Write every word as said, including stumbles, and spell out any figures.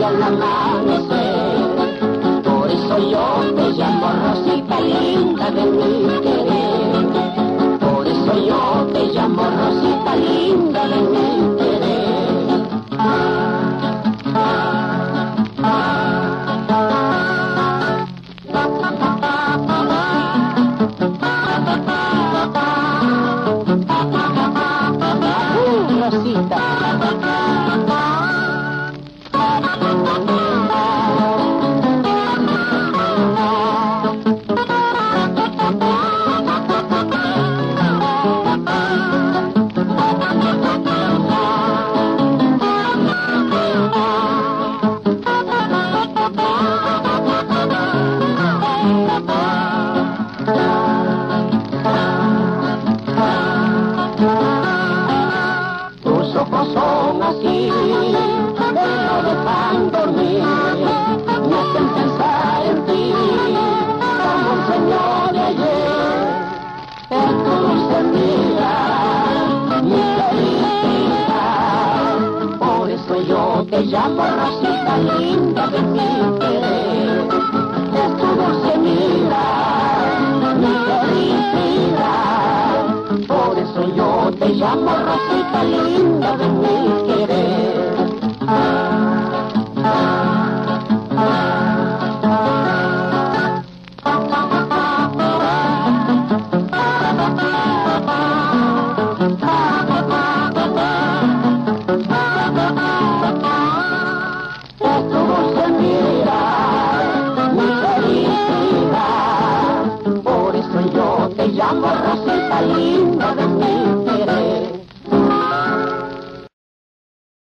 al amanecer. Por eso yo te llamo Rosita linda de mi querer. Por eso yo te llamo Rosita linda de mi querer. Tus ojos son así, no dejan dormir, me hacen pensar en ti, como un señor de ayer. En tu dulce mira, mi felicidad, por eso yo te llamo Rosita linda de mi querer. Es tu dulce mira, mi felicidad, por eso yo te llamo Rosita linda de mi querer.